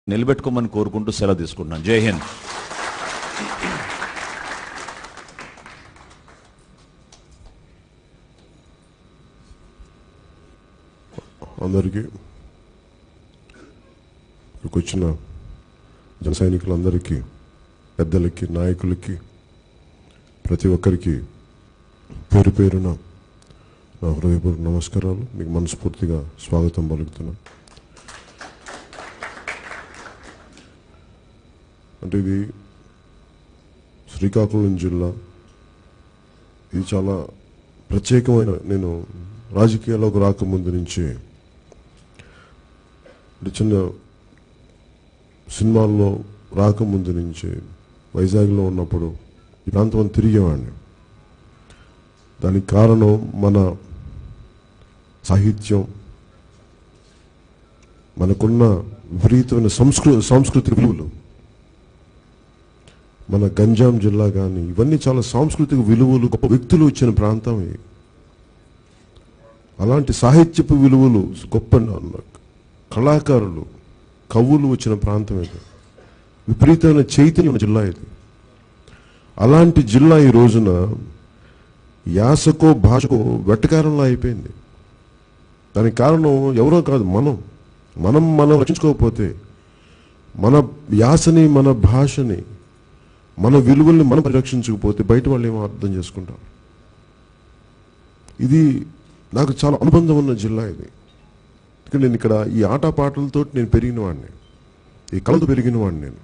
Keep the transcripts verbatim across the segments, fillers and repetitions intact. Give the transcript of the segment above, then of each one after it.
నిలబెట్టుకోమని కోరుకుంటూ సెలవు తీసుకుంటున్నాను. జై హింద్. అందరికీ, ఇక్కడికి వచ్చిన జన సైనికులందరికీ, పెద్దలకి, నాయకులకి, ప్రతి ఒక్కరికి పేరు పేరున నా హృదయపూర్వక నమస్కారాలు. మీకు మనస్ఫూర్తిగా స్వాగతం పలుకుతున్నాను. అంటే ఇది శ్రీకాకుళం జిల్లా, ఇది చాలా ప్రత్యేకమైన, నేను రాజకీయాల్లోకి రాకముందు నుంచి చిన్న సినిమాల్లో రాకముందు నుంచి వైజాగ్లో ఉన్నప్పుడు ఈ ప్రాంతం తిరిగేవాడిని. దానికి కారణం మన సాహిత్యం, మనకున్న విపరీతమైన సంస్కృ సాంస్కృతిక విలువలు. మన గంజాం జిల్లా కానీ ఇవన్నీ చాలా సాంస్కృతిక విలువలు, గొప్ప వ్యక్తులు వచ్చిన ప్రాంతం ఇది. అలాంటి సాహిత్యపు విలువలు, గొప్ప కళాకారులు, కవులు వచ్చిన ప్రాంతం ఇది. విపరీతమైన చైతన్యం జిల్లా ఇది. అలాంటి జిల్లా ఈ రోజున యాసకో భాషకో వెట్టకారంలో అయిపోయింది. దానికి కారణం ఎవరో కాదు, మనం మనం మనం రక్షించుకోకపోతే, మన యాసని, మన భాషని, మన విలువల్ని మనం పరిరక్షించకపోతే బయట వాళ్ళు ఏమో అర్థం చేసుకుంటారు. ఇది నాకు చాలా అనుబంధం ఉన్న జిల్లా ఇది. ఇక్కడ నేను ఇక్కడ ఈ ఆటపాటలతో నేను పెరిగిన వాడిని, ఈ కళతో పెరిగిన వాడిని నేను.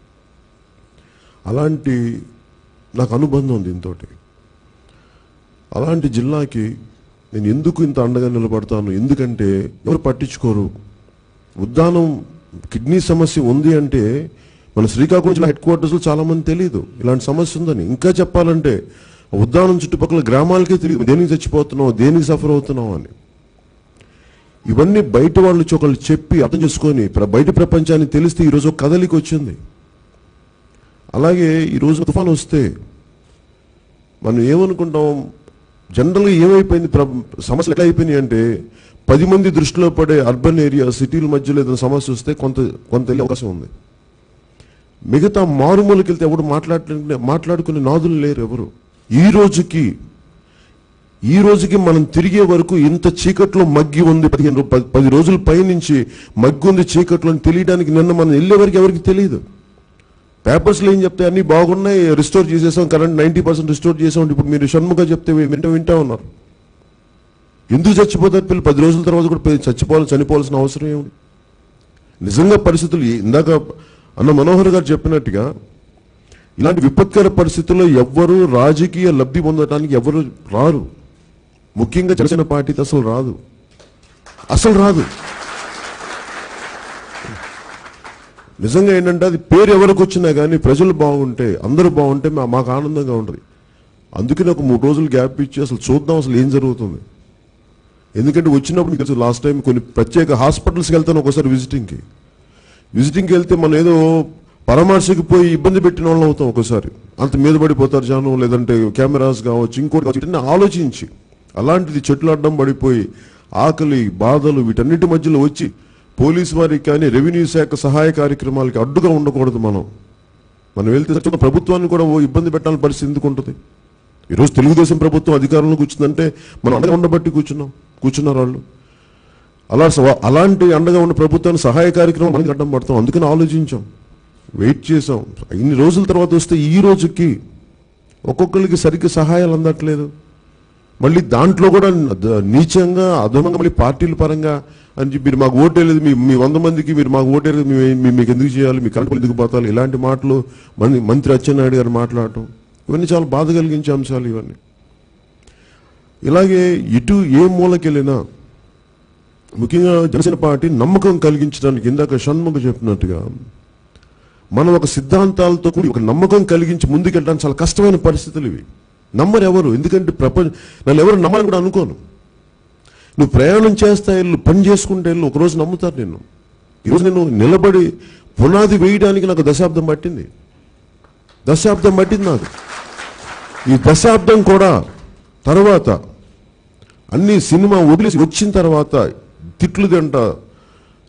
అలాంటి నాకు అనుబంధం దీంతో. అలాంటి జిల్లాకి నేను ఎందుకు ఇంత అండగా నిలబడతాను? ఎందుకంటే ఎవరు పట్టించుకోరు. ఉద్దానం కిడ్నీ సమస్య ఉంది అంటే మన శ్రీకాకుళం జిల్లా హెడ్ క్వార్టర్స్లో చాలామంది తెలియదు ఇలాంటి సమస్య ఉందని. ఇంకా చెప్పాలంటే ఉద్దానం చుట్టుపక్కల గ్రామాలకే తెలియదు దేనికి చచ్చిపోతున్నావు, దేనికి సఫర్ అవుతున్నావు అని. ఇవన్నీ బయట వాళ్ళు ఒకళ్ళు చెప్పి అర్థం చేసుకొని బయట ప్రపంచాన్ని తెలిస్తే ఈరోజు ఒక కదలికి వచ్చింది. అలాగే ఈరోజు తుఫాను వస్తే మనం ఏమనుకుంటాం, జనరల్గా ఏమైపోయింది, సమస్యలు ఎట్లా అయిపోయినాయి అంటే పది మంది దృష్టిలో పడే అర్బన్ ఏరియా, సిటీల మధ్యలో ఏదైనా సమస్య వస్తే కొంత కొంత వెళ్ళే అవకాశం ఉంది. మిగతా మారుమూలకి వెళ్తే ఎవరు మాట్లాడుకునే మాట్లాడుకునే నాదులు లేరు ఎవరు. ఈ రోజుకి ఈ రోజుకి మనం తిరిగే వరకు ఇంత చీకట్లో మగ్గి ఉంది, పదిహేను పది రోజుల పైనుంచి మగ్గి ఉంది చీకట్లో అని తెలియడానికి నిన్న మనం వెళ్ళే వరకు ఎవరికి తెలియదు. పేపర్స్లో ఏం చెప్తే అన్నీ బాగున్నాయి, రిస్టోర్ చేసేసాం, కరెంట్ నైంటీ పర్సెంట్ రిస్టోర్ చేసాం. ఇప్పుడు మీరు షణ్ముఖ చెప్తే వింటూ వింటూ ఉన్నారు. ఎందుకు చచ్చిపోతారు పిల్లలు? పది రోజుల తర్వాత కూడా చచ్చిపోవాలి, చనిపోవాల్సిన అవసరం ఏమి? నిజంగా పరిస్థితులు ఇందాక అన్న మనోహర్ గారు చెప్పినట్టుగా ఇలాంటి విపత్కర పరిస్థితుల్లో ఎవ్వరూ రాజకీయ లబ్ధి పొందడానికి ఎవరు రారు. ముఖ్యంగా జనసేన పార్టీతో అసలు రాదు, అసలు రాదు. నిజంగా ఏంటంటే అది పేరు ఎవరికి వచ్చినా కానీ ప్రజలు బాగుంటే, అందరూ బాగుంటే మాకు ఆనందంగా ఉంటుంది. అందుకని ఒక మూడు రోజులు గ్యాప్ ఇచ్చి అసలు చూద్దాం అసలు ఏం జరుగుతుంది. ఎందుకంటే వచ్చినప్పుడు మీకు లాస్ట్ టైం కొన్ని ప్రత్యేక హాస్పిటల్స్కి వెళ్తాను ఒకసారి విజిటింగ్కి విజిటింగ్కి వెళ్తే మనం ఏదో పరామర్శకి పోయి ఇబ్బంది పెట్టిన వాళ్ళు అవుతాం. ఒకసారి అంత మీద పడిపోతారు జనం, లేదంటే కెమెరాస్ కావచ్చు, ఇంకోటి కావచ్చు, ఆలోచించి. అలాంటిది చెట్లు అడ్డం పడిపోయి ఆకలి బాధలు వీటన్నిటి మధ్యలో వచ్చి పోలీసు వారికి కానీ రెవెన్యూ శాఖ సహాయ కార్యక్రమాలకి అడ్డుగా ఉండకూడదు. మనం మనం వెళ్తే ప్రభుత్వాన్ని కూడా ఓ ఇబ్బంది పెట్టాలని పరిస్థితి ఎందుకు ఉంటుంది? ఈరోజు తెలుగుదేశం ప్రభుత్వం అధికారంలో కూర్చుందంటే మనం అండగా ఉండబట్టి కూర్చున్నాం కూర్చున్నారు వాళ్ళు. అలా అలాంటి అండగా ఉన్న ప్రభుత్వాన్ని సహాయ కార్యక్రమం మనకి అడ్డం పడతాం. అందుకని ఆలోచించాం, వెయిట్ చేసాం. ఇన్ని రోజుల తర్వాత వస్తే ఈ రోజుకి ఒక్కొక్కరికి సరిగ్గా సహాయాలు అందట్లేదు. మళ్ళీ దాంట్లో కూడా నీచంగా అధమంగా మళ్ళీ పార్టీల పరంగా అని మీరు మాకు ఓటేలేదు, మీ మీ వంద మందికి మీరు మాకు ఓటేలేదు, మేము మీకు ఎందుకు చేయాలి, మీ కరెంట్ ఎందుకు పోతాలి, ఇలాంటి మాటలు మంది మంత్రి అచ్చెన్నాయుడు గారు మాట్లాడటం, ఇవన్నీ చాలా బాధ కలిగించే అంశాలు ఇవన్నీ. ఇలాగే ఇటు ఏ మూలకెళ్ళినా ముఖ్యంగా జనసేన పార్టీ నమ్మకం కలిగించడానికి ఇందాక షణ్ముఖ చెప్పినట్టుగా మనం ఒక సిద్ధాంతాలతో కూడి ఒక నమ్మకం కలిగించి ముందుకెళ్ళడానికి చాలా కష్టమైన పరిస్థితులు ఇవి. నమ్మరు ఎవరు, ఎందుకంటే ప్రపంచ నన్ను ఎవరు నమ్మాలని కూడా అనుకోను. నువ్వు ప్రయాణం చేస్తా వెళ్ళు, పని చేసుకుంటే వెళ్ళు, ఒకరోజు నమ్ముతారు నిన్ను. ఈరోజు నేను నిలబడి పునాది వేయడానికి నాకు దశాబ్దం పట్టింది దశాబ్దం పట్టింది నాకు. ఈ దశాబ్దం కూడా తర్వాత అన్ని సినిమా వదిలేసి వచ్చిన తర్వాత తిట్లు తింట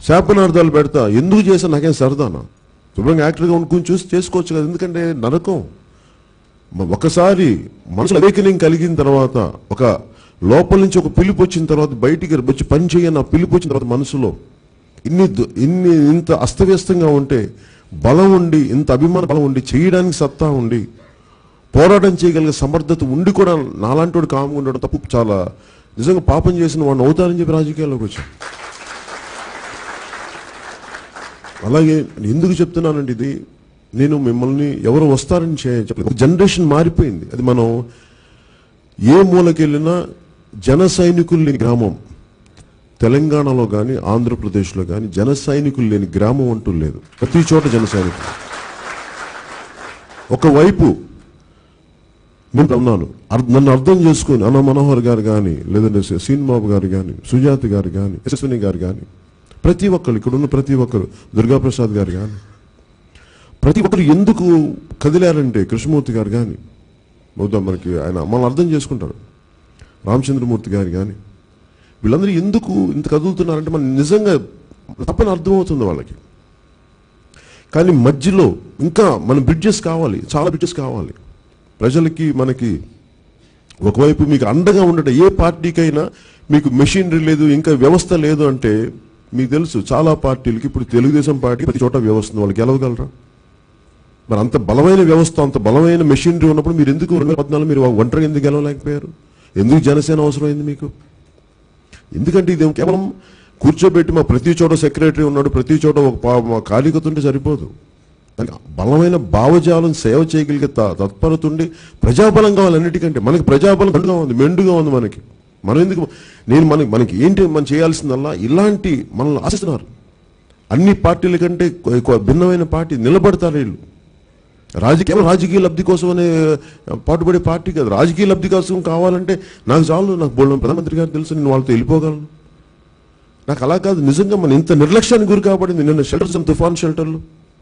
శాపనార్థాలు పెడతా, ఎందుకు చేసా నాకేం సరదానా? శుభ్రంగా యాక్టర్గా ఉండుకుని చూసి చేసుకోవచ్చు కదా, ఎందుకంటే నరకం. ఒకసారి మనసు అవేకనింగ్ కలిగిన తర్వాత, ఒక లోపల నుంచి ఒక పిలుపు వచ్చిన తర్వాత, బయటికి వచ్చి పని చేయని ఆ పిలుపు వచ్చిన తర్వాత మనసులో ఇన్ని ఇన్ని ఇంత అస్తవ్యస్తంగా ఉంటే బలం ఉండి, ఇంత అభిమాన బలం ఉండి, చేయడానికి సత్తా ఉండి, పోరాటం చేయగలిగే సమర్థత ఉండి కూడా నాలాంటి వాడు కామ్గా ఉండడం తప్పు. చాలా నిజంగా పాపం చేసిన వాడిని అవుతారని చెప్పి రాజకీయాల్లోకి వచ్చాను. అలాగే ఎందుకు చెప్తున్నానంటే, ఇది నేను మిమ్మల్ని ఎవరు వస్తారని చెప్పలేదు. జనరేషన్ మారిపోయింది. అది మనం ఏ మూలకెళ్ళినా జన సైనికులు లేని గ్రామం తెలంగాణలో కానీ ఆంధ్రప్రదేశ్లో కానీ జన సైనికులు లేని గ్రామం అంటూ లేదు. ప్రతి చోట జన సైనికులు. ఒకవైపు నేను ఉన్నాను, నన్ను అర్థం చేసుకుని అన్న మనోహర్ గారు కానీ, లేదంటే సీన్ బాబు గారు కానీ, సుజాత గారు కానీ, యశస్విని గారు కానీ, ప్రతి ఒక్కరు ఇక్కడ ఉన్న ప్రతి ఒక్కరు, దుర్గాప్రసాద్ గారు కానీ, ప్రతి ఒక్కరు ఎందుకు కదిలారంటే, కృష్ణమూర్తి గారు కానీ, బహుదా మనకి ఆయన మనల్ని అర్థం చేసుకుంటారు, రామచంద్రమూర్తి గారు కానీ, వీళ్ళందరూ ఎందుకు ఇంత కదులుతున్నారంటే మనం నిజంగా తప్పని అర్థమవుతుంది వాళ్ళకి. కానీ మధ్యలో ఇంకా మన బ్రిడ్జెస్ కావాలి, చాలా బ్రిడ్జెస్ కావాలి ప్రజలకి. మనకి ఒకవైపు మీకు అండగా ఉండటం, ఏ పార్టీకైనా మీకు మెషినరీ లేదు, ఇంకా వ్యవస్థ లేదు అంటే మీకు తెలుసు చాలా పార్టీలకి, ఇప్పుడు తెలుగుదేశం పార్టీ ప్రతి చోట వ్యవస్థ ఉంది, వాళ్ళు గెలవగలరా? మరి అంత బలమైన వ్యవస్థ, అంత బలమైన మెషినరీ ఉన్నప్పుడు మీరు ఎందుకు రెండు వేల పద్నాలుగు మీరు ఒంటరిగా ఎందుకు గెలవలేకపోయారు? ఎందుకు జనసేన అవసరమైంది మీకు? ఎందుకంటే ఇది కేవలం కూర్చోబెట్టి మా ప్రతి చోట సెక్రటరీ ఉన్నాడు, ప్రతి చోట ఒక కార్యకర్త ఉంటే సరిపోదు. బలమైన భావజాలం, సేవ చేయగలిగే తత్పరత ఉండి, ప్రజాబలం కావాలి అన్నిటికంటే. మనకి ప్రజాబలం దండుగా ఉంది, మెండుగా ఉంది మనకి. మనం ఎందుకు నేను మనకి మనకి ఏంటి మనం చేయాల్సిందల్లా ఇలాంటి మనల్ని ఆశిస్తున్నారు. అన్ని పార్టీల కంటే భిన్నమైన పార్టీ నిలబడతారు వీళ్ళు. రాజకీయ రాజకీయ లబ్ధి కోసం అనే పాటుపడే పార్టీ కాదు. రాజకీయ లబ్ధి కోసం కావాలంటే నాకు చాలు, నాకు బోల్డం ప్రధానమంత్రి గారు తెలుసు, నేను వాళ్ళతో వెళ్ళిపోగలను. నాకు అలా కాదు. నిజంగా మన ఇంత నిర్లక్ష్యానికి గురి కాబడింది. నిన్న షెల్టర్స్, తుఫాన్ షెల్టర్లు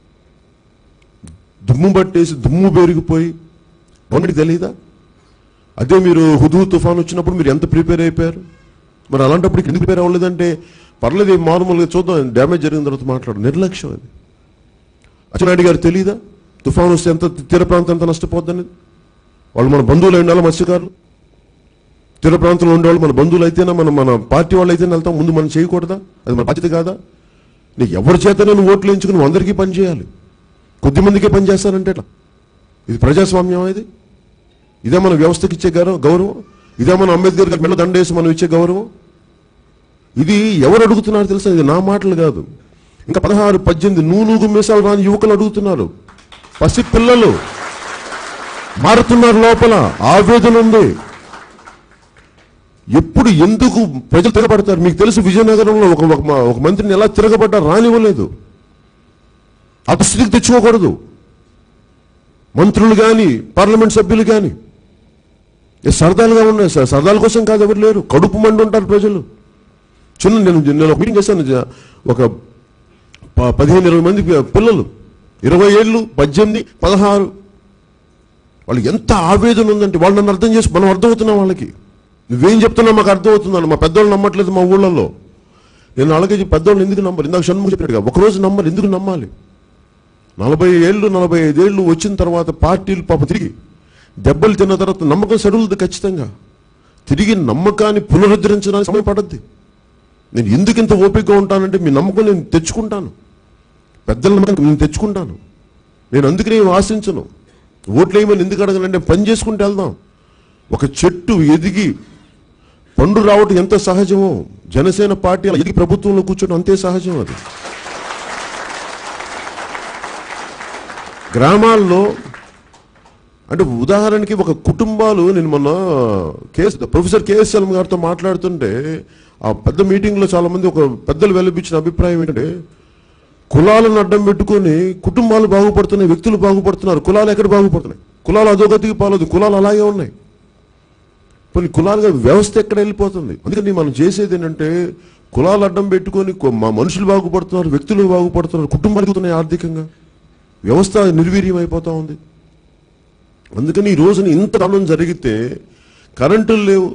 దుమ్ము పట్టేసి దుమ్ము పెరిగిపోయి గవర్నమెంట్కి తెలియదా? అదే మీరు హుదూ తుఫాన్ వచ్చినప్పుడు మీరు ఎంత ప్రిపేర్ అయిపోయారు? మరి అలాంటప్పుడు ఎందుకు ప్రిపేర్ అవ్వలేదంటే, పర్లేదు మామూలుగా చూద్దాం, డ్యామేజ్ జరిగిన తర్వాత మాట్లాడు. నిర్లక్ష్యం అది. అచ్చెన్నాయుడు గారు తెలియదా తుఫాన్ వస్తే ఎంత తీర ప్రాంతం ఎంత నష్టపోద్దని? వాళ్ళు మన బంధువులు ఉండాలి, మత్స్యకారులు తీర ప్రాంతంలో ఉండేవాళ్ళు మన బంధువులు అయితేనా, మన మన పార్టీ వాళ్ళు అయితేనే వెళ్తాం. ముందు మనం చేయకూడదా? అది మన బాధ్యత కాదా? నీకు ఎవరి చేతనే నువ్వు ఓట్లు ఎంచుకుని నువ్వు అందరికీ పని చేయాలి, కొద్ది మందికే పని చేస్తానంటే ఎట్లా? ఇది ప్రజాస్వామ్యం. ఇది ఇదే మన వ్యవస్థకి ఇచ్చే గౌరవం? ఇదే మన అంబేద్కర్ గారి మెడలో దండేసి మనం ఇచ్చే గౌరవం? ఇది ఎవరు అడుగుతున్నారు తెలుసా? ఇది నా మాటలు కాదు. ఇంకా పదహారు పద్దెనిమిది నూనూగు మీసాలు రాని యువకులు అడుగుతున్నారు. పసి పిల్లలు మారుతున్నారు. లోపల ఆవేదన ఉంది. ఎప్పుడు ఎందుకు ప్రజలు తిరగబడతారు? మీకు తెలుసు, విజయనగరంలో ఒక ఒక మంత్రిని ఎలా తిరగబడ్డారు, రానివ్వలేదు. ఆ స్థితికి తెచ్చుకోకూడదు మంత్రులు కానీ పార్లమెంట్ సభ్యులు కానీ. సరదాలుగా ఉన్నాయి సార్, సరదాల కోసం కాదు, ఎవరు లేరు. కడుపు మండి ఉంటారు ప్రజలు. చిన్న నేను నేను ఒక మీటింగ్ చేశాను, ఒక పదిహేను ఇరవై మంది పిల్లలు, ఇరవై ఏళ్ళు, పద్దెనిమిది, పదహారు. వాళ్ళు ఎంత ఆవేదన ఉందంటే వాళ్ళు నన్ను అర్థం చేసి మనం అర్థమవుతున్నాం వాళ్ళకి. నువ్వేం చెప్తున్నావు మాకు అర్థమవుతుందని. మా పెద్దోళ్ళు నమ్మట్లేదు మా ఊళ్ళల్లో. నేను అలాగే పెద్దోళ్ళు ఎందుకు నమ్మరు? ఇందాక షణ్ముఖ చెప్పినట్టుగా ఒకరోజు నమ్మరు, ఎందుకు నమ్మాలి? నలభై ఏళ్ళు నలభై ఐదేళ్ళు వచ్చిన తర్వాత పార్టీలు పాప తిరిగి దెబ్బలు తిన్న తర్వాత నమ్మకం సరువులది ఖచ్చితంగా. తిరిగి నమ్మకాన్ని పునరుద్ధరించడానికి సమయం పడద్ది. నేను ఎందుకు ఇంత ఓపికగా ఉంటానంటే మీ నమ్మకం నేను తెచ్చుకుంటాను, పెద్దల నమ్మకం నేను తెచ్చుకుంటాను. నేను అందుకనే ఆశించను. ఓట్లు వేయమని ఎందుకు అడగనంటే పని చేసుకుంటూ వెళ్దాం. ఒక చెట్టు ఎదిగి పండు రావటం ఎంత సహజమో, జనసేన పార్టీ ఎదిగి ప్రభుత్వంలో కూర్చోవడం అంతే సహజం. అది గ్రామాల్లో అంటే ఉదాహరణకి ఒక కుటుంబాలు, నేను మొన్న కేఎస్ ప్రొఫెసర్ కేఎస్ శర్మ గారితో మాట్లాడుతుంటే ఆ పెద్ద మీటింగ్లో చాలా మంది ఒక పెద్దలు వెలిపించిన అభిప్రాయం ఏంటంటే, కులాలను అడ్డం పెట్టుకొని కుటుంబాలు బాగుపడుతున్నాయి, వ్యక్తులు బాగుపడుతున్నారు, కులాలు ఎక్కడ బాగుపడుతున్నాయి? కులాలు అధోగతికి పాలదు, కులాలు అలాగే ఉన్నాయి. కొన్ని కులాలుగా వ్యవస్థ ఎక్కడ వెళ్ళిపోతుంది. అందుకని మనం చేసేది ఏంటంటే, కులాలు అడ్డం పెట్టుకొని మా మనుషులు బాగుపడుతున్నారు, వ్యక్తులు బాగుపడుతున్నారు, కుటుంబాలు ఎదుగుతున్నాయి, ఆర్థికంగా వ్యవస్థ నిర్వీర్యం అయిపోతూ ఉంది. అందుకని ఈ రోజున ఇంత దారుణం జరిగితే, కరెంటులు లేవు,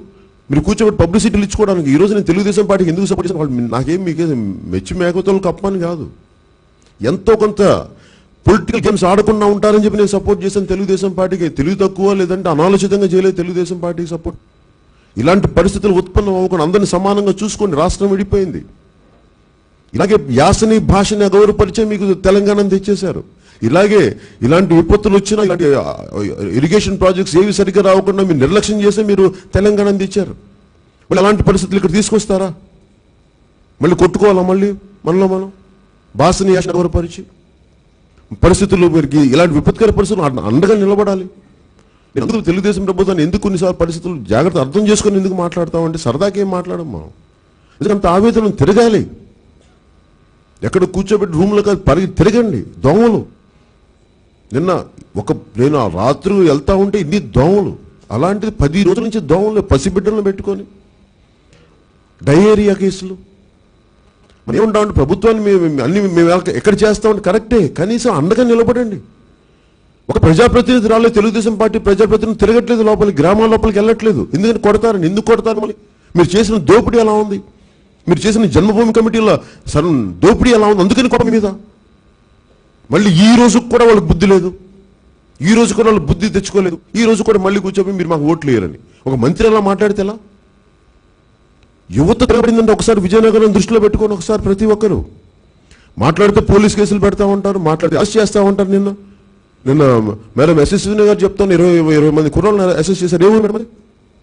మీరు కూర్చోబెట్టి పబ్లిసిటీలు ఇచ్చుకోవడానికి. ఈరోజు నేను తెలుగుదేశం పార్టీకి ఎందుకు సపోర్ట్ చేస్తాను, వాళ్ళు నాకేం మీకే మెచ్చి మేకతోళ్ళు కప్పని కాదు, ఎంతో కొంత పొలిటికల్ గేమ్స్ ఆడకుండా ఉంటారని చెప్పి నేను సపోర్ట్ చేశాను తెలుగుదేశం పార్టీకి. తెలివి తక్కువ లేదంటే అనాలోచితంగా చేయలేదు తెలుగుదేశం పార్టీకి సపోర్ట్. ఇలాంటి పరిస్థితులు ఉత్పన్నం అవ్వకుండా అందరినీ సమానంగా చూసుకోండి. రాష్ట్రం విడిపోయింది. ఇలాగే యాసని భాషని అగౌరవపరిచే మీకు తెలంగాణను తెచ్చేశారు. ఇలాగే ఇలాంటి విపత్తులు వచ్చినా, ఇలాంటి ఇరిగేషన్ ప్రాజెక్ట్స్ ఏవి సరిగ్గా రాకుండా మీరు నిర్లక్ష్యం చేసి మీరు తెలంగాణను తెచ్చారు. మళ్ళీ అలాంటి పరిస్థితులు ఇక్కడ తీసుకొస్తారా? మళ్ళీ కొట్టుకోవాలా మళ్ళీ మనలో మనం భాషని యాసని అగౌరవపరిచి పరిస్థితులు మీరు ఇలాంటి విపత్కర పరిస్థితులు అండగా నిలబడాలి. ఎందుకు తెలుగుదేశం ప్రభుత్వాన్ని ఎందుకు కొన్నిసార్లు పరిస్థితులు జాగ్రత్త అర్థం చేసుకొని ఎందుకు మాట్లాడతామంటే సరదాకి ఏం మాట్లాడడం మనం. ఎందుకంత ఆవేదన తిరగాలి. ఎక్కడ కూర్చోబెట్టి రూమ్లో కాదు పరిగి తిరగండి. దోమలు నిన్న ఒక నేను ఆ రాత్రి వెళ్తా ఉంటే ఇన్ని దోమలు, అలాంటిది పది రోజుల నుంచి దోమలు పసిబిడ్డలను పెట్టుకొని డయేరియా కేసులు. మనం ఏముంటామంటే ప్రభుత్వాన్ని మేము అన్ని మేము ఎక్కడ చేస్తామంటే కరెక్టే, కనీసం అండగా నిలబడండి. ఒక ప్రజాప్రతినిధి రాలేదు, తెలుగుదేశం పార్టీ ప్రజాప్రతినిధి తిరగట్లేదు, లోపలికి గ్రామాల లోపలికి వెళ్ళట్లేదు. ఎందుకంటే కొడతారని. ఎందుకు కొడతారు? మళ్ళీ మీరు చేసిన దోపిడీ ఎలా ఉంది, మీరు చేసిన జన్మభూమి కమిటీల సరే దోపిడీ ఎలా ఉంది, అందుకని కొడ మీద. మళ్ళీ ఈ రోజు కూడా వాళ్ళకి బుద్ధి లేదు, ఈ రోజు కూడా వాళ్ళు బుద్ధి తెచ్చుకోలేదు. ఈ రోజు కూడా మళ్ళీ కూర్చోబోయి మీరు మాకు ఓట్లు వేయాలని ఒక మంత్రి అలా మాట్లాడితే ఎలా? యువత తిరగబడిందంటే ఒకసారి విజయనగరం దృష్టిలో పెట్టుకొని ఒకసారి ప్రతి ఒక్కరు మాట్లాడితే పోలీస్ కేసులు పెడతా ఉంటారు, మాట్లాడితే అరెస్ట్ చేస్తూ ఉంటారు. నిన్న నిన్న మేడం ఎస్ఎస్వి గారు చెప్తాను, ఇరవై ఇరవై మంది కుర్రాళ్ళని అరెస్ట్ చేశారు. ఏ ఊరు మేడం? మరి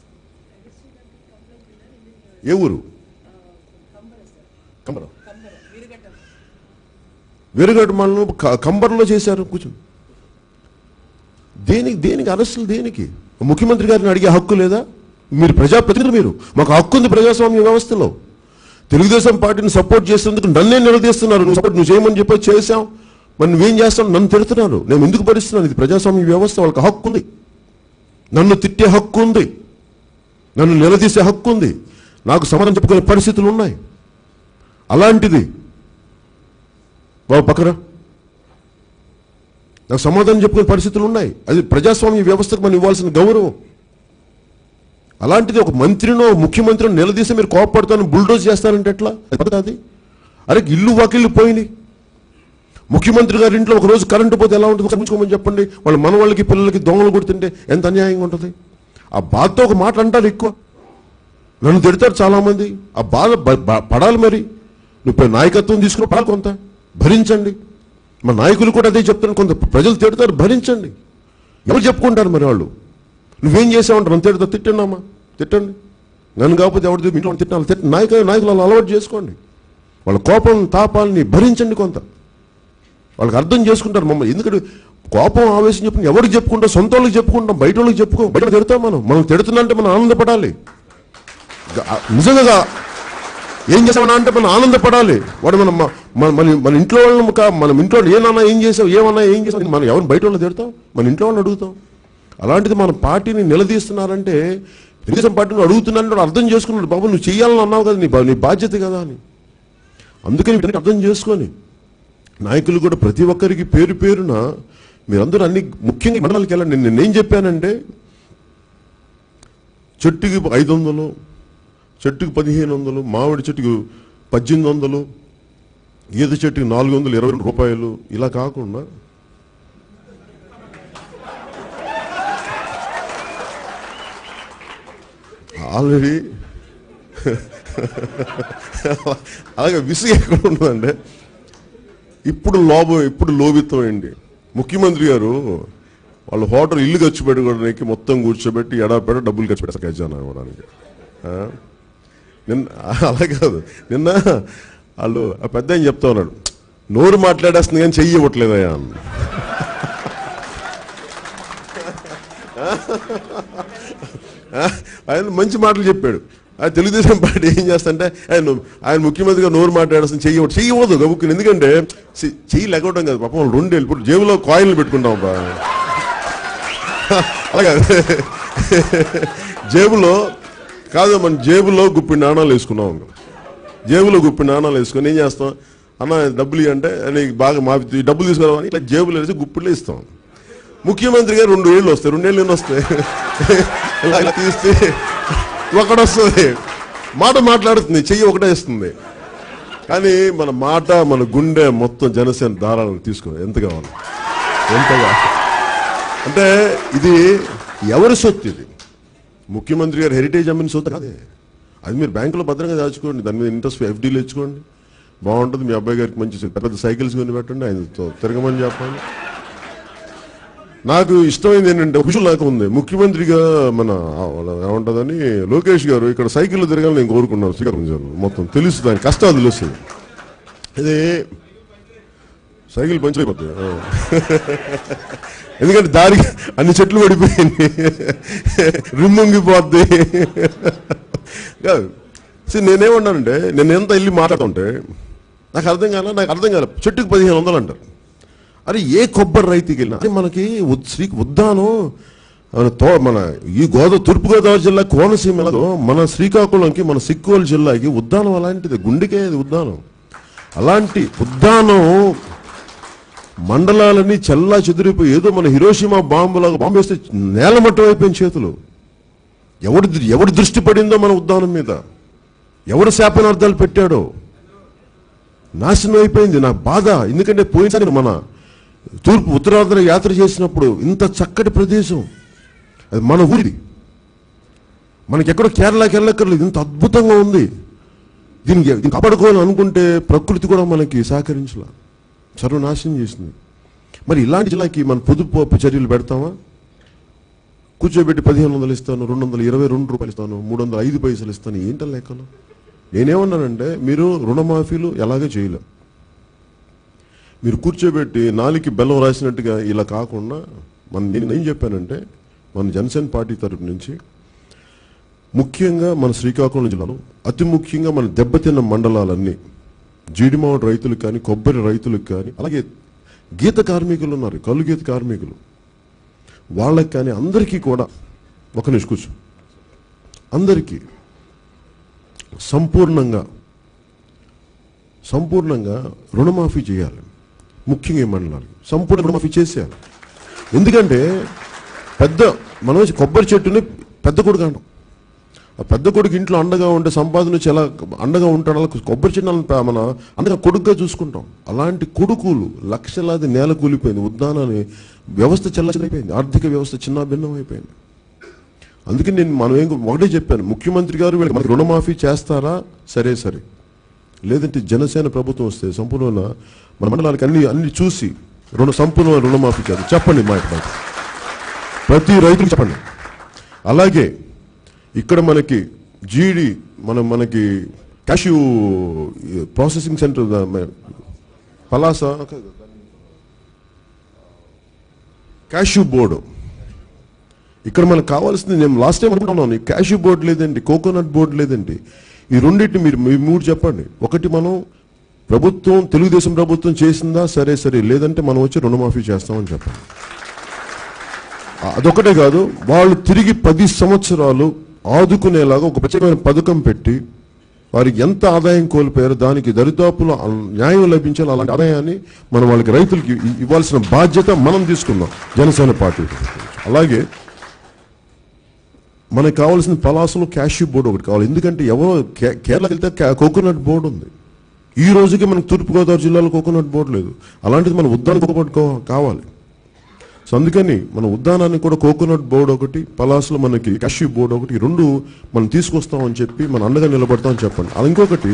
ఏ ఊరు? కంబర వీరగడ్డ మండలం కంబర్లో చేశారు. కూర్చొని దేనికి దేనికి అరెస్టులు దేనికి? ముఖ్యమంత్రి గారిని అడిగే హక్కు లేదా? మీరు ప్రజాప్రతినిధులు, మీరు మాకు హక్కు ఉంది ప్రజాస్వామ్య వ్యవస్థలో. తెలుగుదేశం పార్టీని సపోర్ట్ చేసేందుకు నన్నే నిలదీస్తున్నారు. నువ్వు సపోర్ట్ నువ్వు చేయమని చెప్పి చేశాం, మరి నువ్వేం చేస్తావు? నన్ను తిడుతున్నారు, నేను ఎందుకు భరిస్తున్నాను? ఇది ప్రజాస్వామ్య వ్యవస్థ, వాళ్ళకి హక్కు ఉంది. నన్ను తిట్టే హక్కు ఉంది, నన్ను నిలదీసే హక్కు ఉంది, నాకు సమాధానం చెప్పుకునే పరిస్థితులు ఉన్నాయి. అలాంటిది బాబు పక్కన నాకు సమాధానం చెప్పుకునే పరిస్థితులు ఉన్నాయి. అది ప్రజాస్వామ్య వ్యవస్థకు మనం ఇవ్వాల్సిన గౌరవం. అలాంటిది ఒక మంత్రినో ముఖ్యమంత్రినో నిలదీసి మీరు కోపపడతాను బుల్డోజ్ చేస్తారంటే ఎట్లా? అది అరే ఇల్లు వాకిళ్ళు పోయినాయి. ముఖ్యమంత్రి గారి ఇంట్లో ఒక రోజు కరెంటు పోతే ఎలా ఉంటుంది కనిపించుకోమని చెప్పండి. వాళ్ళ మన వాళ్ళకి పిల్లలకి దొంగలు కొడుతుంటే ఎంత అన్యాయంగా ఉంటుంది. ఆ బాధతో ఒక మాట అంటారు ఎక్కువ, నన్ను తిడతారు చాలామంది. ఆ బాధ పడాలి. మరి నువ్వు నాయకత్వం తీసుకుని పడాలి, కొంత భరించండి. మా నాయకులు కూడా అదే చెప్తాను, కొంత ప్రజలు తిడతారు, భరించండి. ఎవరు చెప్పుకుంటారు మరి వాళ్ళు? నువ్వేం చేసావంటారు? నన్ను తిడతా, తిట్టండి అమ్మా, తిట్టండి. నన్ను కాకపోతే ఎవరు ఇంట్లో తిట్టాలి, తిట్ట నాయకులు నాయకులు అలవాటు చేసుకోండి. వాళ్ళ కోపం తాపాలని భరించండి. కొంత వాళ్ళకి అర్థం చేసుకుంటారు మమ్మల్ని. ఎందుకంటే కోపం ఆవేశం చెప్పిన ఎవరికి చెప్పుకుంటాం? సొంత వాళ్ళకి చెప్పుకుంటాం, బయట వాళ్ళకి చెప్పుకో. బయట తిడతాం మనం. మనం తిడుతున్నా అంటే మనం ఆనందపడాలి. నిజంగా ఏం చేసామన్నా అంటే మనం ఆనందపడాలి. వాడు మనం మన మన ఇంట్లో వాళ్ళని మనం ఇంట్లో ఏమన్నా ఏం చేసావు, ఏమన్నా ఏం చేసావు, మనం ఎవరిని బయట వాళ్ళని తిడతాం, మన ఇంట్లో వాళ్ళని అడుగుతాం. అలాంటిది మన పార్టీని నిలదీస్తున్నారంటే తెలుగుదేశం పార్టీని అడుగుతున్నారంటే అర్థం చేసుకున్నాడు. బాబు నువ్వు చేయాలని అన్నావు కదా, నీ నీ బాధ్యత కదా అని. అందుకని అర్థం చేసుకొని నాయకులు కూడా ప్రతి ఒక్కరికి పేరు పేరున మీరందరూ అన్ని ముఖ్యంగా మండలాలకు వెళ్ళండి. నేను నేనేం చెప్పానంటే చెట్టుకి ఐదు వందలు, చెట్టుకి పదిహేను వందలు, మామిడి చెట్టుకి పద్దెనిమిది వందలు, ఈత చెట్టుకి నాలుగు వందలు ఇరవై రూపాయలు ఇలా కాకుండా ఆల్రెడీ అలాగే విసుగు ఎక్కడ ఉంటుందంటే ఇప్పుడు లోభం, ఇప్పుడు లోభిత్వం అండి. ముఖ్యమంత్రి గారు వాళ్ళు హోటల్ ఇల్లు ఖర్చు పెట్టుకోవడానికి మొత్తం కూర్చోబెట్టి ఎడాపెడ డబ్బులు ఖర్చు పెడతారు ఖజానా ఇవ్వడానికి. నిన్న అలా కాదు, నిన్న వాళ్ళు ఆ పెద్ద ఆయన చెప్తా ఉన్నాడు, నోరు మాట్లాడేస్తుంది కానీ చెయ్యి ఇవ్వట్లేదయా అన్న. ఆయన మంచి మాటలు చెప్పాడు. ఆ తెలుగుదేశం పార్టీ ఏం చేస్తుంటే ఆయన ఆయన ముఖ్యమంత్రిగా నోరు మాట్లాడేస్తుంది, చెయ్యి చెయ్యి ఇవ్వదు గబుక్కుని. ఎందుకంటే చెయ్యి లెగవడం కాదు పాపం, వాళ్ళు రెండు వెళ్ళిపోయి జేబులో కాయిన్లు పెట్టుకుంటాం. అలాగే జేబులో కాదు, మన జేబులో గుప్పి నాణాలు వేసుకున్నాం. జేబులో గుప్పి నాణాలు వేసుకొని ఏం చేస్తాం, అన్న డబ్బులు ఇవ్వంటే నీకు బాగా మా డబ్బులు తీసుకురావని ఇట్లా జేబులు వేసి గుప్పిలో ఇస్తాం. ముఖ్యమంత్రి గారు రెండు ఏళ్ళు వస్తాయి, రెండేళ్ళు ఎన్ని వస్తాయి, ఇలా తీస్తే ఒకడొస్తుంది, మాట మాట్లాడుతుంది, చెయ్యి ఒకటే ఇస్తుంది. కానీ మన మాట, మన గుండె మొత్తం జనసేన దారాలను తీసుకో. ఎంత కావాలి, ఎంతగా అంటే ఇది ఎవరి సొత్తు? ఇది ముఖ్యమంత్రి గారు హెరిటేజ్ అమ్మిన సొత్తు కాదే. అది మీరు బ్యాంకులో భద్రంగా దాచుకోండి, దాని మీద ఇంట్రెస్ట్ ఎఫ్డీలు ఇచ్చుకోండి, బాగుంటుంది. మీ అబ్బాయి గారికి మంచి పెద్ద పెద్ద సైకిల్స్ కొని పెట్టండి, ఆయన తిరగమని చెప్పండి. నాకు ఇష్టమైంది ఏంటంటే విషయం నాకు ఉంది, ముఖ్యమంత్రిగా మన ఏమంటుందని లోకేష్ గారు ఇక్కడ సైకిల్ తిరగాలని నేను కోరుకున్నాను. శ్రీకాకుళం మొత్తం తెలుస్తుంది, ఆయన కష్టాలు తెలుస్తుంది. ఇది సైకిల్ పంచర్ అయిపోతుంది, ఎందుకంటే దారికి అన్ని చెట్లు పడిపోయింది, రిమ్ముంగిపోద్ది. నేనేమన్నానంటే నేను ఎంత వెళ్ళి మాట్లాడుతుంటే నాకు అర్థం కాల నాకు అర్థం కాలే చెట్టుకు పదిహేను వందలు అంటారు. అరే ఏ కొబ్బరి రైతుకి వెళ్ళినా అదే మనకి శ్రీ ఉద్దానం మన ఈ గోదావరి తూర్పుగోదావరి జిల్లా కోనసీమలో మన శ్రీకాకుళంకి మన సిక్కోలు జిల్లాకి ఉద్దానం అలాంటిది, గుండెకే అది ఉద్దానం. అలాంటి ఉద్దానం మండలాలని చల్లా చెదిరిపోయి ఏదో మన హిరోషిమా బాంబులాగా బాంబు వేస్తే నేలమట్టం అయిపోయిన చేతులు. ఎవడి ఎవడి దృష్టి పడిందో మన ఉద్దానం మీద, ఎవడు శాపనార్థాలు పెట్టాడో నాశనం అయిపోయింది. నా బాధ, ఎందుకంటే పోయినసారి మన తూర్పు ఉత్తరాంధ్ర యాత్ర చేసినప్పుడు ఇంత చక్కటి ప్రదేశం అది మన ఊరిది, మనకి ఎక్కడో కేరళకి వెళ్ళక్కర్లేదు, ఇంత అద్భుతంగా ఉంది. దీనికి దీన్ని కాపాడుకోవాలని అనుకుంటే ప్రకృతి కూడా మనకి సహకరించలా, సర్వనాశనం చేసింది. మరి ఇలాంటి జిల్లాకి మన పొదుపు చర్యలు పెడతామా? కూర్చోబెట్టి పదిహేను వందలు ఇస్తాను, రెండు వందల ఇరవై రెండు రూపాయలు ఇస్తాను, మూడు వందల ఐదు పైసలు ఇస్తాను, ఏంటో లెక్కలు. నేనేమన్నానంటే మీరు రుణమాఫీలు ఎలాగే చేయలే, మీరు కూర్చోబెట్టి నాలుగు బెల్లం రాసినట్టుగా ఇలా కాకుండా మన నేను ఏం చెప్పానంటే మన జనసేన పార్టీ తరపు నుంచి ముఖ్యంగా మన శ్రీకాకుళం జిల్లాలో అతి ముఖ్యంగా మన దెబ్బతిన్న మండలాలన్నీ జీడిమావటి రైతులకు కానీ కొబ్బరి రైతులకు కానీ అలాగే గీత కార్మికులు ఉన్నారు, కళ్ళు గీత కార్మికులు, వాళ్ళకి కానీ అందరికీ కూడా ఒక నిమిషం కూర్చో అందరికీ సంపూర్ణంగా సంపూర్ణంగా రుణమాఫీ చేయాలి. ముఖ్యంగా ఈ మండలానికి సంపూర్ణ రుణమాఫీ చేసేయాలి. ఎందుకంటే పెద్ద మనం కొబ్బరి చెట్టుని పెద్ద కొడుకు అంటాం, ఆ పెద్ద కొడుకు ఇంట్లో అండగా ఉంటే సంపాదన వచ్చి ఎలా అండగా ఉంటాడు, అలా కొబ్బరి చెట్టు మన అండగా కొడుకుగా చూసుకుంటాం. అలాంటి కొడుకులు లక్షలాది నేల కూలిపోయింది, ఉద్దానాన్ని వ్యవస్థ చెల్లచెల్లిపోయింది, ఆర్థిక వ్యవస్థ చిన్న భిన్నం అయిపోయింది. అందుకే నేను మనం ఏం ఒకటే చెప్పాను, ముఖ్యమంత్రి గారు వీళ్ళకి మనకి రుణమాఫీ చేస్తారా సరే సరే, లేదంటే జనసేన ప్రభుత్వం వస్తే సంపూర్ణ మన మండలానికి అన్ని అన్ని చూసి రుణ సంపూర్ణ రుణమాఫీ చేయాలి. చెప్పండి మా యొక్క ప్రతి రైతుకు చెప్పండి. అలాగే ఇక్కడ మనకి జీడి మనం మనకి cashew processing center Palasa cashew board ఇక్కడ మనకు కావాల్సింది, నేను లాస్ట్ టైం అనుకుంటున్నాను క్యాష్యూ బోర్డు లేదండి, కోకోనట్ బోర్డు లేదండి. ఈ రెండింటిని మీరు మీ మూడు చెప్పండి. ఒకటి మనం ప్రభుత్వం తెలుగుదేశం ప్రభుత్వం చేసిందా సరే సరే, లేదంటే మనం వచ్చి రుణమాఫీ చేస్తామని చెప్పండి. అదొకటే కాదు, వాళ్ళు తిరిగి పది సంవత్సరాలు ఆదుకునేలాగా ఒక ప్రత్యేకమైన పథకం పెట్టి వారికి ఎంత ఆదాయం కోల్పోయారో దానికి దరిదాపులో న్యాయం లభించాలి. అలాంటి ఆదాయాన్ని మనం వాళ్ళకి రైతులకి ఇవ్వాల్సిన బాధ్యత మనం తీసుకుందాం జనసేన పార్టీ. అలాగే మనకు కావాల్సిన పలాసలో క్యాష్యూ బోర్డు ఒకటి కావాలి. ఎందుకంటే ఎవరో కేరళకి వెళ్తే కోకోనట్ బోర్డు ఉంది, ఈ రోజుకి మనకు తూర్పుగోదావరి జిల్లాలో కోకోనట్ బోర్డు లేదు. అలాంటిది మన ఉద్దానం కోకోనట్ కావాలి. సో అందుకని మన ఉద్దానాన్ని కూడా కోకోనట్ బోర్డు ఒకటి, పలాసలో మనకి క్యాష్యూ బోర్డు ఒకటి, రెండు మనం తీసుకొస్తామని చెప్పి మన అండగా నిలబడతామని చెప్పండి. అలా ఇంకొకటి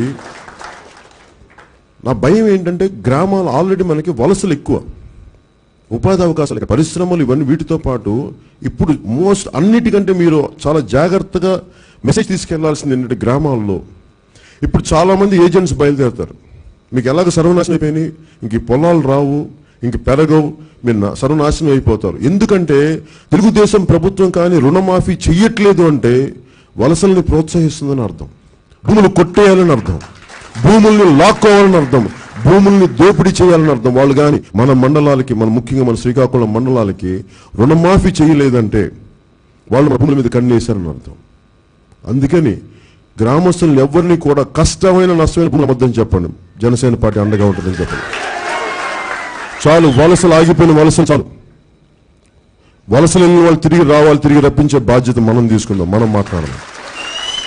నా భయం ఏంటంటే గ్రామాలు ఆల్రెడీ మనకి వలసలు ఎక్కువ, ఉపాధి అవకాశాలు పరిశ్రమలు ఇవన్నీ వీటితో పాటు ఇప్పుడు మోస్ట్ అన్నిటికంటే మీరు చాలా జాగ్రత్తగా మెసేజ్ తీసుకెళ్లాల్సింది ఏంటంటే గ్రామాల్లో ఇప్పుడు చాలా మంది ఏజెంట్స్ బయలుదేరుతారు. మీకు ఎలాగ సర్వనాశనం అయిపోయినాయి, ఇంక పొలాలు రావు, ఇంక పెరగవు, మీరు సర్వనాశనం అయిపోతారు. ఎందుకంటే తెలుగుదేశం ప్రభుత్వం కానీ రుణమాఫీ చెయ్యట్లేదు అంటే వలసల్ని ప్రోత్సహిస్తుందని అర్థం, భూములు కొట్టేయాలని అర్థం, భూముల్ని లాక్కోవాలని అర్థం, భూముల్ని దోపిడీ చేయాలని అర్థం. వాళ్ళు కానీ మన మండలాలకి, మన ముఖ్యంగా మన శ్రీకాకుళం మండలాలకి రుణమాఫీ చేయలేదంటే వాళ్ళు మన భూముల మీద కన్నేశారని అర్థం. అందుకని గ్రామస్తులను ఎవరిని కూడా కష్టమైన నష్టమైన భూములు అబద్ధం చెప్పండి, జనసేన పార్టీ అండగా ఉంటుందని చెప్పండి. చాలు వలసలు ఆగిపోయిన వలసలు చాలు, వలసలు వెళ్ళిన వాళ్ళు తిరిగి రావాలి, తిరిగి రప్పించే బాధ్యత మనం తీసుకుందాం, మనం మాట్లాడదాం.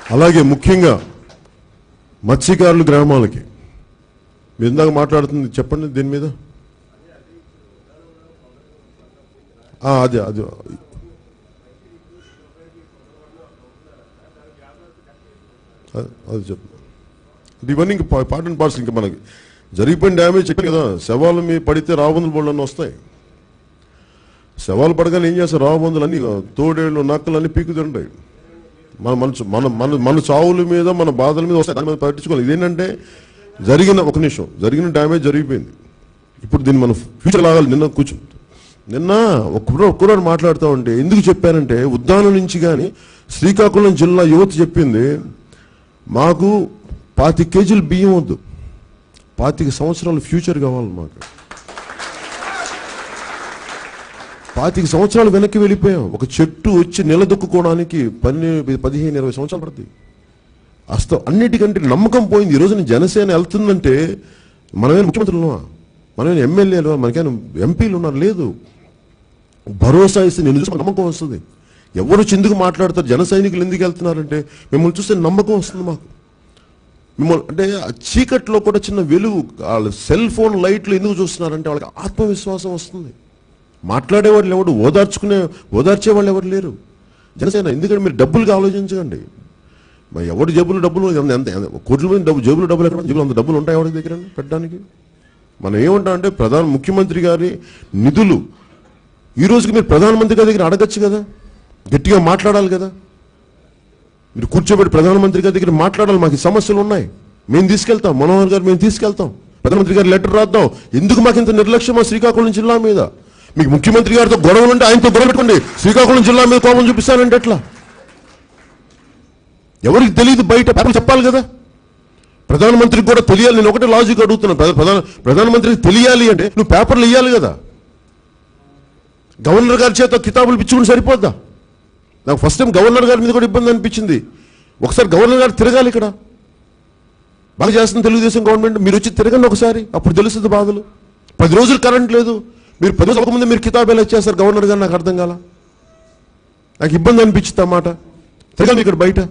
అలాగే ముఖ్యంగా మత్స్యకారుల గ్రామాలకి మీరు ఇందాక మాట్లాడుతుంది చెప్పండి దీని మీద. అదే అదే అది చెప్పు. ఇవన్నీ ఇంకా పార్ట్ అండ్ పార్సల్. ఇంకా మనకి జరిగిపోయిన డ్యామేజ్ చెప్పాను కదా, శవాలు మీ పడితే రాబందులు బోళ్ళు అన్నీ వస్తాయి. శవాలు పడగానే ఏం చేస్తారు, రాబందులు అన్ని తోడేళ్ళు నక్కలు అన్ని పీకుతుంటాయి. మన మనసు మన మన మన చావుల మీద మన బాధల మీద వస్తాయి, దాని మీద పట్టించుకోవాలి. ఇదేంటంటే జరిగిన ఒక నిమిషం జరిగిన డ్యామేజ్ జరిగిపోయింది. ఇప్పుడు దీన్ని మనం ఫ్యూచర్ లాగాలి. నిన్న కూర్చో నిన్న ఒక కుర్రాడు మాట్లాడుతూ ఉంటే ఎందుకు చెప్పానంటే, ఉద్దానం నుంచి కానీ శ్రీకాకుళం జిల్లా యువత చెప్పింది, మాకు పాతిక కేజీలు బియ్యం వద్దు, పాతిక సంవత్సరాలు ఫ్యూచర్ కావాలి మాకు. పాతిక సంవత్సరాలు వెనక్కి వెళ్ళిపోయాం. ఒక చెట్టు వచ్చి నిలదొక్కుకోవడానికి పన్నె పదిహేను ఇరవై సంవత్సరాలు పడుతుంది. అస్త అన్నిటికంటే నమ్మకం పోయింది. ఈరోజు నేను జనసేన వెళ్తుందంటే మనమేనా ముఖ్యమంత్రులు, మనమేనా ఎమ్మెల్యేలు, మనకైనా ఎంపీలు ఉన్నారు, లేదు. భరోసా ఇస్తే నేను చూసి నమ్మకం వస్తుంది. ఎవరు ఎందుకు మాట్లాడతారు, జన సైనికులు ఎందుకు వెళ్తున్నారంటే మిమ్మల్ని చూస్తే నమ్మకం వస్తుంది మాకు. మిమ్మల్ని అంటే చీకట్లో కూడా చిన్న వెలుగు, వాళ్ళ సెల్ ఫోన్ లైట్లు ఎందుకు చూస్తున్నారంటే వాళ్ళకి ఆత్మవిశ్వాసం వస్తుంది. మాట్లాడేవాళ్ళు ఎవరు, ఓదార్చుకునే ఓదార్చే వాళ్ళు ఎవరు లేరు జనసేన. ఎందుకంటే మీరు డబ్బులుగా ఆలోచించకండి. మరి ఎవరి జబ్బులు డబ్బులు ఎంత కోట్ల మంది డబ్బు జబ్బులు డబ్బులు ఎక్కడ, జబ్బులు అంత డబ్బులు ఉంటాయి ఎవరి దగ్గర పెట్టడానికి. మనం ఏమంటాం అంటే ప్రధాన ముఖ్యమంత్రి గారి నిధులు ఈ రోజుకి మీరు ప్రధానమంత్రి గారి దగ్గర అడగచ్చు కదా, గట్టిగా మాట్లాడాలి కదా. మీరు కూర్చోబెట్టి ప్రధానమంత్రి గారి దగ్గర మాట్లాడాలి, మాకు ఈ సమస్యలు ఉన్నాయి, మేము తీసుకెళ్తాం, మనోహర్ గారు మేము తీసుకెళ్తాం, ప్రధానమంత్రి గారు లెటర్ రాద్దాం. ఎందుకు మాకు ఇంత నిర్లక్ష్యం శ్రీకాకుళం జిల్లా మీద? మీకు ముఖ్యమంత్రి గారితో గొడవలు ఉంటే ఆయనతో గొడవ పెట్టుకోండి, శ్రీకాకుళం జిల్లా మీద కోపం చూపిస్తానంటే ఎట్లా? ఎవరికి తెలియదు, బయట పేపర్ చెప్పాలి కదా. ప్రధానమంత్రికి కూడా తెలియాలి. నేను ఒకటే లాజిక్ అడుగుతున్నాను, ప్రధాన ప్రధానమంత్రికి తెలియాలి అంటే నువ్వు పేపర్లు ఇవ్వాలి కదా. గవర్నర్ గారి చేత కితాబులు పిచ్చుకుని సరిపోద్దా? నాకు ఫస్ట్ టైం గవర్నర్ గారి మీద కూడా ఇబ్బంది అనిపించింది. ఒకసారి గవర్నర్ గారు తిరగాలి, ఇక్కడ బాగా చేస్తుంది తెలుగుదేశం గవర్నమెంట్, మీరు వచ్చి తిరగండి ఒకసారి, అప్పుడు తెలుస్తుంది బాధలు. పది రోజులు కరెంట్ లేదు, మీరు పది రోజుల ముందు మీరు కితాబు ఎలా ఇచ్చేస్తారు గవర్నర్ గారు, నాకు అర్థం కాల. నాకు ఇబ్బంది అనిపించింది అన్నమాట. తిరగాలి ఇక్కడ బయట.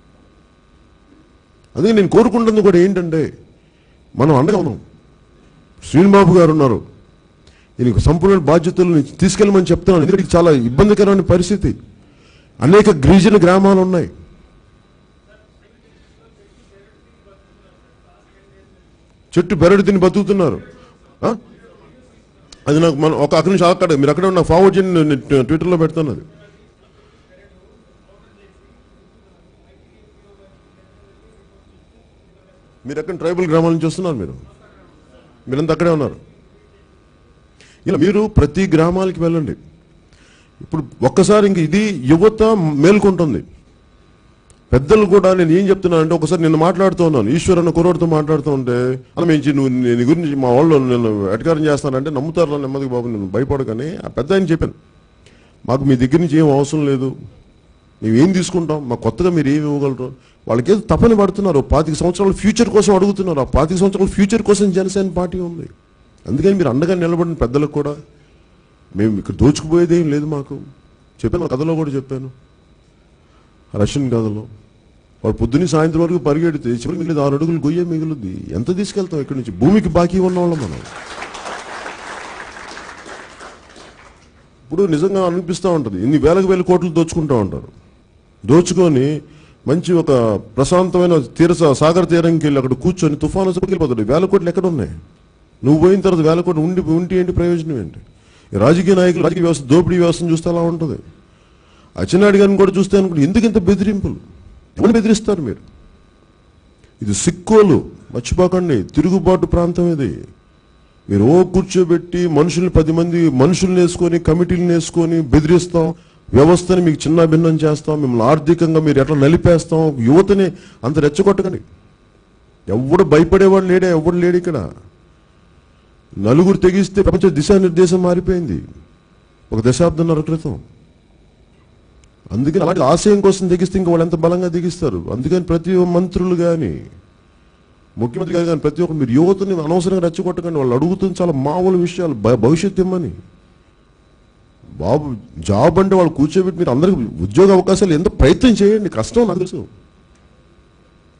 అందుకే నేను కోరుకుంటుంది కూడా ఏంటంటే మనం అండగా ఉన్నాం. శ్రీనిబాబు గారు ఉన్నారు, ఈయనకు సంపూర్ణ బాధ్యతలు తీసుకెళ్ళమని చెప్తున్నాను. ఎందుకంటే చాలా ఇబ్బందికరమైన పరిస్థితి. అనేక గిరిజన గ్రామాలు ఉన్నాయి. చెట్టు బెరడు తిని బతుకుతున్నారు. అది నాకు మనం ఒక అక్కడి నుంచి అక్కడ మీరు అక్కడే నాకు ఫార్వర్డ్ చేయండి, నేను ట్విట్టర్లో పెడతాను. అది మీరు ఎక్కడ ట్రైబల్ గ్రామాల నుంచి వస్తున్నారు, మీరు మీరంతా అక్కడే ఉన్నారు. ఇలా మీరు ప్రతి గ్రామాలకి వెళ్ళండి. ఇప్పుడు ఒక్కసారి ఇంక ఇది యువత మేల్కొంటుంది. పెద్దలు కూడా నేను ఏం చెప్తున్నాను అంటే, ఒకసారి నేను మాట్లాడుతూ ఉన్నాను, ఈశ్వర్ అన్న కుర్రోడితో మాట్లాడుతూ ఉంటే, అన్న మేము నువ్వు నీ గురించి మా వాళ్ళు నేను ఎటకారం చేస్తానంటే నమ్ముతారు నెమ్మదిగా బాబు, నేను భయపడకని ఆ పెద్ద ఆయన చెప్పాను. మాకు మీ దగ్గర నుంచి ఏం అవసరం లేదు, మేము ఏం తీసుకుంటాం, మాకు కొత్తగా మీరు ఏమి ఇవ్వగలరు. వాళ్ళకి ఏదో తప్పని పడుతున్నారు, పాతిక సంవత్సరాల ఫ్యూచర్ కోసం అడుగుతున్నారు. ఆ పాతిక సంవత్సరాల ఫ్యూచర్ కోసం జనసేన పార్టీ ఉంది. అందుకని మీరు అండగా నిలబడిన పెద్దలకు కూడా మేము ఇక్కడ దోచుకుపోయేది ఏం లేదు. మాకు చెప్పాను, కథలో కూడా చెప్పాను, రష్యన్ కథలో వాడు పొద్దున్న సాయంత్రం వరకు పరిగెడితే చివరికి మిగిలింది ఆరు అడుగులు గొయ్యే మిగులుద్ది. ఎంత తీసుకెళ్తాం ఇక్కడి నుంచి? భూమికి బాకీ ఉన్నవాళ్ళం మనం. ఇప్పుడు నిజంగా అనిపిస్తూ ఉంటుంది, ఇన్ని వేలకు వేల కోట్లు దోచుకుంటూ ఉంటారు. దోచుకొని మంచి ఒక ప్రశాంతమైన తీర సాగర తీరంకి వెళ్ళి అక్కడ కూర్చొని తుఫాను వెళ్ళిపోతాడు. వేల కోట్లు ఎక్కడ ఉన్నాయి? నువ్వు పోయిన తర్వాత వేల కోట్లు ఉండి ఉంటే ఏంటి ప్రయోజనం ఏంటి? రాజకీయ నాయకులు రాజకీయ వ్యవస్థ దోపిడీ వ్యవస్థను చూస్తే అలా ఉంటుంది. అచ్చెన్నాయుడు గారిని కూడా చూస్తే అనుకుంటే ఎందుకు ఇంత బెదిరింపులు? ఎవరు బెదిరిస్తారు మీరు? ఇది సిక్కోలు, మర్చిపోకండి, తిరుగుబాటు ప్రాంతం ఇది. మీరు ఓ కూర్చోబెట్టి మనుషుల్ని పది మంది మనుషుల్ని వేసుకొని కమిటీలను వేసుకొని బెదిరిస్తాం, వ్యవస్థని మీకు చిన్న భిన్నం చేస్తాం, మిమ్మల్ని ఆర్థికంగా మీరు ఎట్లా నలిపేస్తాం. యువతని అంత రెచ్చగొట్టకండి. ఎవడు భయపడేవాడు లేడే, ఎవడు లేడు ఇక్కడ. నలుగురు తెగిస్తే ప్రపంచ దిశానిర్దేశం మారిపోయింది ఒక దశాబ్దంన్నర క్రితం. అందుకని అలాంటి ఆశయం కోసం తెగిస్తే ఇంకా వాళ్ళు ఎంత బలంగా దిగిస్తారు. అందుకని ప్రతి మంత్రులు కానీ ముఖ్యమంత్రి గారు కానీ ప్రతి ఒక్కరు మీరు యువతని అనవసరంగా రెచ్చగొట్టకండి. వాళ్ళు అడుగుతుంది చాలా మామూలు విషయాలు, భవిష్యత్తు ఇమ్మని. బాబు జాబ్ అంటే వాళ్ళు కూర్చోబెట్టి మీరు అందరికి ఉద్యోగ అవకాశాలు ఎంత ప్రయత్నం చేయండి, కష్టం నాకు తెలుసు.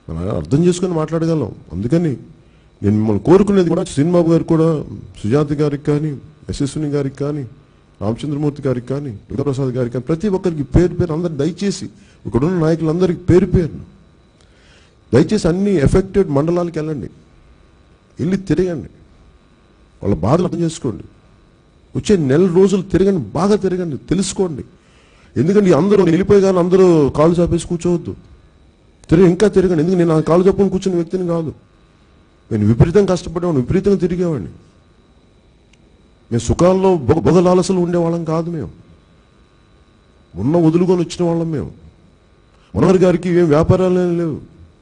మనం అర్థం చేసుకొని మాట్లాడగలం. అందుకని నేను మిమ్మల్ని కోరుకునేది కూడా శ్రీనిబాబు గారికి కూడా, సుజాత గారికి కానీ, యశస్విని గారికి కానీ, రామచంద్రమూర్తి గారికి కానీ, దుర్గాప్రసాద్ గారికి కానీ, ప్రతి ఒక్కరికి పేరు పేరు అందరు దయచేసి ఇక్కడున్న నాయకులందరికీ పేరు పేరు దయచేసి అన్ని ఎఫెక్టెడ్ మండలాలకు వెళ్ళండి, వెళ్ళి తిరగండి, వాళ్ళ బాధలు అర్థం చేసుకోండి. వచ్చే నెల రోజులు తిరగండి, బాగా తిరగండి, తెలుసుకోండి. ఎందుకంటే అందరూ వెళ్ళిపోయి కానీ అందరూ కాళ్ళు చాపేసి కూర్చోవద్దు, తిరిగి ఇంకా తిరగండి. ఎందుకంటే నేను ఆ కాళ్ళు చాపుకొని కూర్చున్న వ్యక్తిని కాదు, నేను విపరీతంగా కష్టపడేవాడిని, విపరీతంగా తిరిగేవాడిని. మేము సుఖాల్లో బొగ బొగలాలసలు ఉండేవాళ్ళం కాదు, మేము ఉన్న వదులుకొని వచ్చిన వాళ్ళం. మేము మనోహర్ గారికి ఏం వ్యాపారాలు లేవు,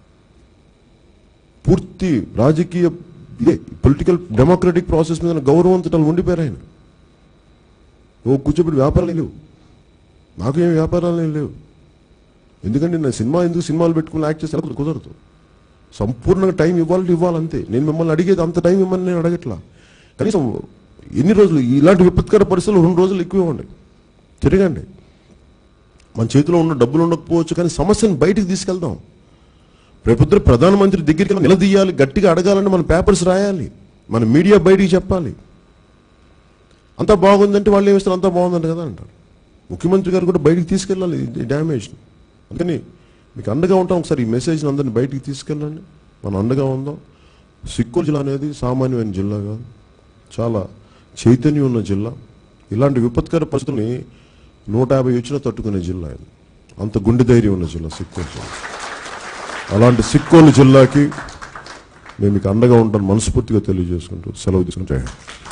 పూర్తి రాజకీయ ఇదే పొలిటికల్ డెమోక్రటిక్ ప్రాసెస్ మీద గౌరవంతో ఉండిపోయారు ఆయన. ఓ కూర్చోబెట్టి వ్యాపారాలు లేవు, నాకు ఏం వ్యాపారాలు లేవు. ఎందుకంటే నా సినిమా ఎందుకు సినిమాలు పెట్టుకుని యాక్ట్ చేస్తే కుదరదు. సంపూర్ణంగా టైం ఇవ్వాలంటే ఇవ్వాలంతే. నేను మిమ్మల్ని అడిగేది అంత టైం ఇవ్వమని నేను అడగట్లా. కనీసం ఎన్ని రోజులు ఇలాంటి విపత్కర పరిస్థితులు రెండు రోజులు ఎక్కువ ఇవ్వండి, తిరగండి. మన చేతిలో ఉన్న డబ్బులు ఉండకపోవచ్చు, కానీ సమస్యను బయటికి తీసుకెళ్దాం. రేపొద్దు ప్రధానమంత్రి దగ్గరికి నిలదీయాలి, గట్టిగా అడగాలంటే మన పేపర్స్ రాయాలి, మన మీడియా బయటికి చెప్పాలి. అంతా బాగుందంటే వాళ్ళు ఏమిస్తారు, అంతా బాగుందంట కదా అంటారు. ముఖ్యమంత్రి గారు కూడా బయటికి తీసుకెళ్ళాలి డ్యామేజ్. అందుకని మీకు అండగా ఉంటాం. ఒకసారి ఈ మెసేజ్ని అందరినీ బయటికి తీసుకెళ్ళండి, మనం అండగా ఉందాం. సిక్కోలు జిల్లా అనేది సామాన్యమైన జిల్లా కాదు, చాలా చైతన్యం ఉన్న జిల్లా. ఇలాంటి విపత్కర పరిస్థితుల్ని నూట యాభై వచ్చినా తట్టుకునే జిల్లా ఇది. అంత గుండె ధైర్యం ఉన్న జిల్లా సిక్కోలు జిల్లా. అలాంటి సిక్కోలు జిల్లాకి నేను మీకు అండగా ఉంటాను మనస్ఫూర్తిగా తెలియజేసుకుంటూ సెలవు తీసుకుంటే